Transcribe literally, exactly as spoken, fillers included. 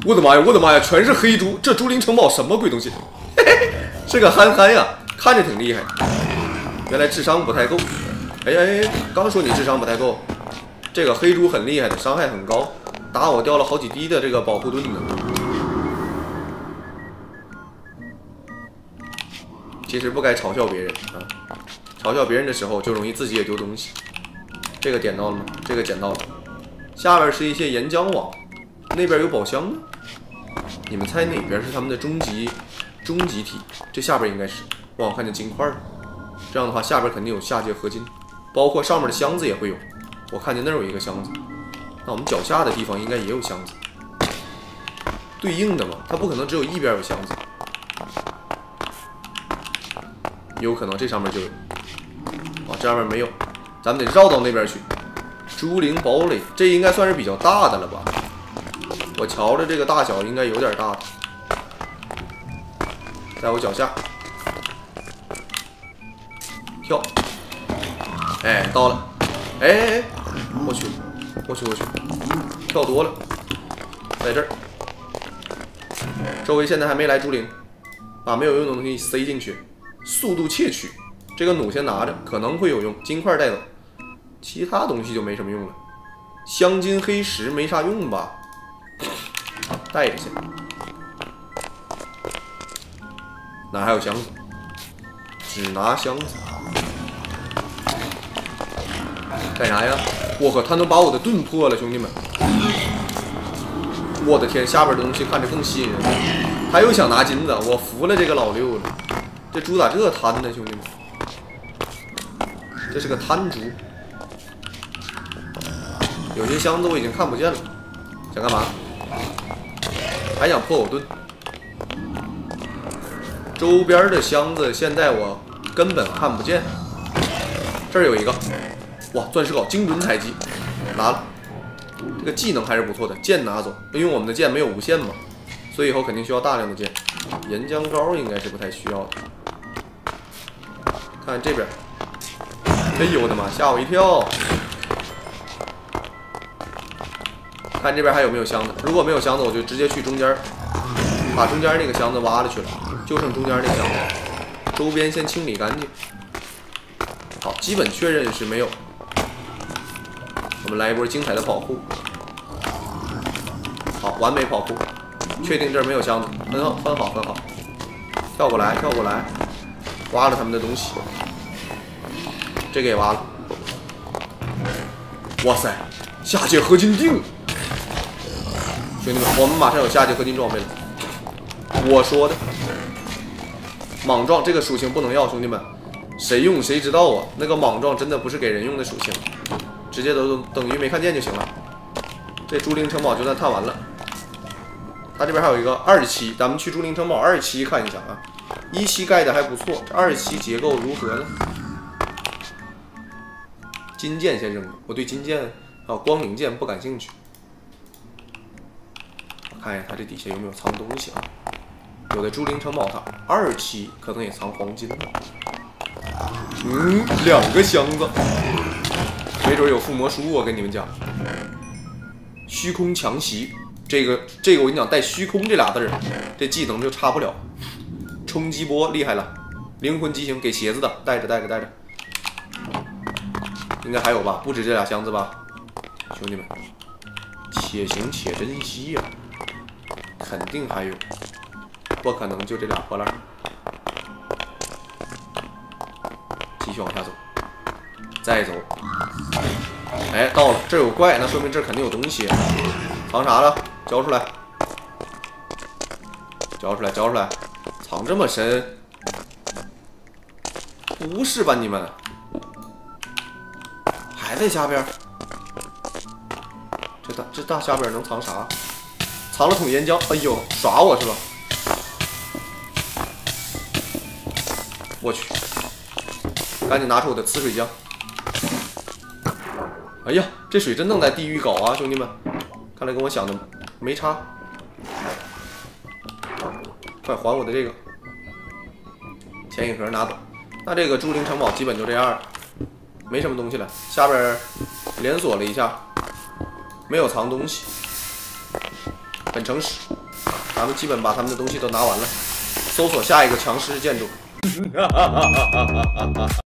我的妈呀，我的妈呀，全是黑猪！这竹林城堡什么鬼东西？嘿嘿，是个憨憨呀，看着挺厉害。原来智商不太够。哎哎，刚说你智商不太够，这个黑猪很厉害的，伤害很高，打我掉了好几滴的这个保护盾呢。其实不该嘲笑别人啊，嘲笑别人的时候就容易自己也丢东西。这个点到了吗？这个捡到了。下边是一些岩浆网，那边有宝箱呢。你们猜哪边是他们的终极终极体？这下边应该是。哇，我看见金块了。这样的话，下边肯定有下界合金，包括上面的箱子也会有。我看见那儿有一个箱子，那我们脚下的地方应该也有箱子，对应的嘛，它不可能只有一边有箱子，有可能这上面就有。啊，这上面没有，咱们得绕到那边去。竹林堡垒，这应该算是比较大的了吧？我瞧着这个大小应该有点大的，在我脚下。跳，哎，到了，哎哎哎，我去，我去，我去，跳多了，在这儿，周围现在还没来竹林，把没有用的东西塞进去，速度窃取，这个弩先拿着，可能会有用，金块带走，其他东西就没什么用了，镶金黑石没啥用吧，带着先，哪还有箱子？只拿箱子。干啥呀？我靠，他能把我的盾破了，兄弟们！我的天，下边的东西看着更吸引人。他又想拿金子，我服了这个老六了。这猪咋这贪呢，兄弟们？这是个贪猪。有些箱子我已经看不见了，想干嘛？还想破我盾？周边的箱子现在我根本看不见。这儿有一个。哇，钻石镐精准采集，拿了。这个技能还是不错的，剑拿走，因为我们的剑没有无限嘛，所以以后肯定需要大量的剑。岩浆膏应该是不太需要的。看这边，哎呦我的妈，吓我一跳！看这边还有没有箱子，如果没有箱子，我就直接去中间，把中间那个箱子挖了去了，就剩中间那个箱子，周边先清理干净。好，基本确认是没有。我们来一波精彩的跑酷，好，完美跑酷，确定这儿没有箱子，很好，很好，很好。跳过来，跳过来，挖了他们的东西，这个也挖了。哇塞，下界合金锭！兄弟们，我们马上有下界合金装备了。我说的，莽撞这个属性不能要，兄弟们，谁用谁知道啊？那个莽撞真的不是给人用的属性。直接都等于没看见就行了。这竹林城堡就算探完了。它这边还有一个二期，咱们去竹林城堡二期看一下啊。一期盖的还不错，这二期结构如何呢？金剑先扔了，我对金剑还有光灵剑不感兴趣。我看一下它这底下有没有藏东西啊？有的竹林城堡它二期可能也藏黄金呢。嗯，两个箱子。没准有附魔书，我跟你们讲。虚空强袭，这个这个我跟你讲，带虚空这俩字儿，这技能就差不了。冲击波厉害了，灵魂激情给鞋子的，带着带着带着。应该还有吧？不止这俩箱子吧，兄弟们，且行且珍惜呀、啊，肯定还有，不可能就这俩破烂。继续往下走。再走，哎，到了，这儿有怪，那说明这儿肯定有东西。藏啥了？交出来！交出来！交出来！藏这么深？不是吧你们？还在下边？这大这大下边能藏啥？藏了桶岩浆。哎呦，耍我是吧？我去！赶紧拿出我的呲水浆。哎呀，这水真能在地狱搞啊，兄弟们！看来跟我想的没差。快还我的这个钱银盒拿走。那这个竹林城堡基本就这样了，没什么东西了。下边连锁了一下，没有藏东西，很诚实。 咱们基本把他们的东西都拿完了。搜索下一个强势建筑。